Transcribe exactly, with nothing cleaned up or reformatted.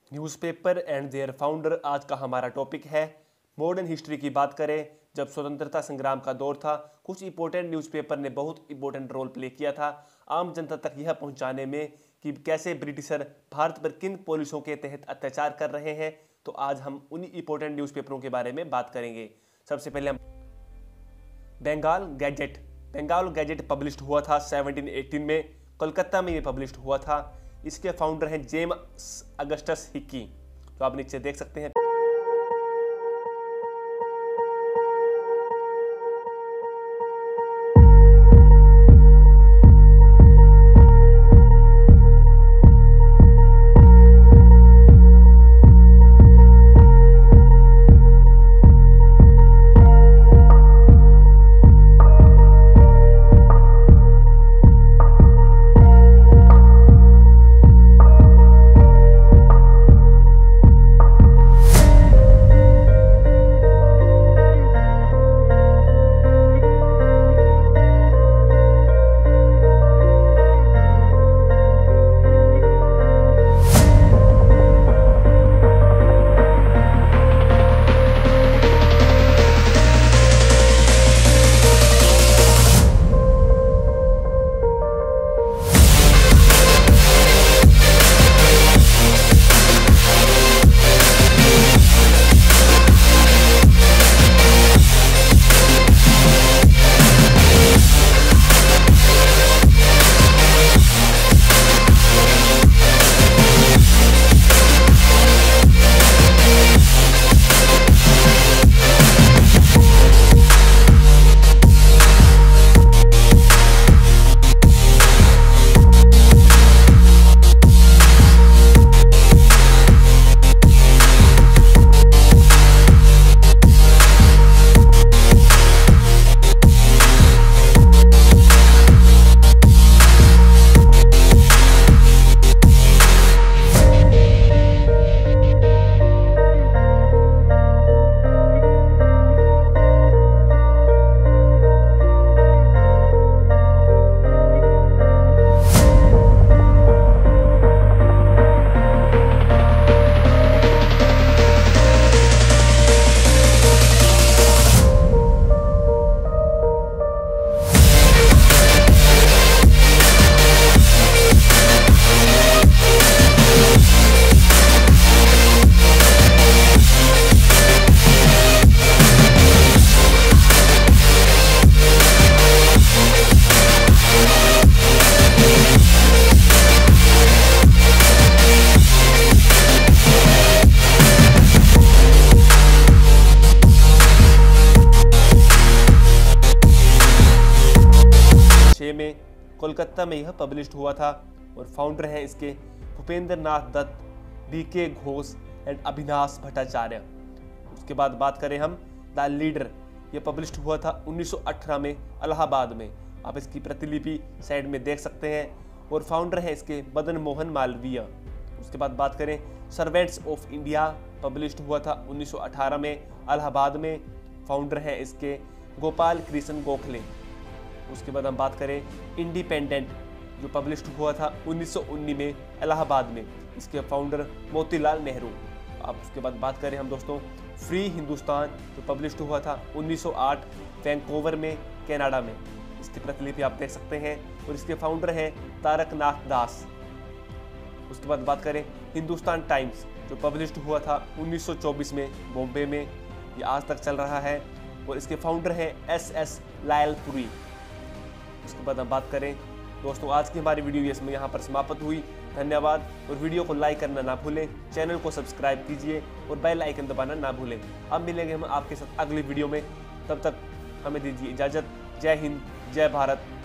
Newspaper and there founder आज का हमारा टॉपिक है। मॉडर्न हिस्ट्री की बात करें, जब स्वतंत्रता संग्राम का दौर था, कुछ इंपॉर्टेंट न्यूज़पेपर ने बहुत इंपॉर्टेंट रोल प्ले किया था आम जनता तक यह पहुंचाने में कि कैसे ब्रिटिशर भारत पर किन पॉलिसियों के तहत अत्याचार कर रहे हैं। तो आज हम उन्हीं इंपॉर्टेंट न्यूज़पेपरों के बारे में बात करेंगे। सबसे पहले हम Bengal Gazette. Bengal Gazette published हुआ था सेवनटीन एटीन में, कोलकाता में ये पब्लिश्ड हुआ था। इसके फाउंडर हैं जेम्स अगस्टस हिक्की, तो आप नीचे देख सकते हैं। में कोलकाता में यह पब्लिश्ड हुआ था और फाउंडर हैं इसके भूपेंद्र नाथ दत्त, बी के घोष एंड अभिनाश भट्टाचार्य। उसके बाद बात करें हम द लीडर, यह पब्लिश्ड हुआ था उन्नीस सौ अठारह में इलाहाबाद में। आप इसकी प्रतिलिपि साइड में देख सकते हैं और फाउंडर हैं इसके मदन मोहन मालवीय। उसके बाद बात करें सर्वेंट्स ऑफ इंडिया, पब्लिश्ड हुआ था उन्नीस सौ अठारह में इलाहाबाद में। फाउंडर हैं इसके गोपाल कृष्ण गोखले। उसके बाद हम बात करें इंडिपेंडेंट, जो पब्लिश्ड हुआ था उन्नीस सौ उन्नीस में इलाहाबाद में। इसके फाउंडर मोतीलाल नेहरू। अब उसके बाद बात करें हम दोस्तों फ्री हिंदुस्तान, जो पब्लिश्ड हुआ था उन्नीस सौ आठ वैंकूवर में, कनाडा में। इसकी प्रतिलिपि आप देख सकते हैं और इसके फाउंडर हैं तारक नाथ दास। उसके बाद बात करें हिंदुस्तान टाइम्स, जो पब्लिश्ड हुआ था उन्नीस सौ चौबीस में बॉम्बे में। ये आज तक चल रहा है और इसके फाउंडर हैं एस एस लायलपुरी। उसके बाद हम बात करें दोस्तों, आज की हमारी वीडियो इसमें यहाँ पर समाप्त हुई। धन्यवाद और वीडियो को लाइक करना ना भूलें, चैनल को सब्सक्राइब कीजिए और बेल आइकन दबाना ना भूलें। अब मिलेंगे हम आपके साथ अगली वीडियो में, तब तक हमें दीजिए इजाज़त। जय हिंद, जय भारत,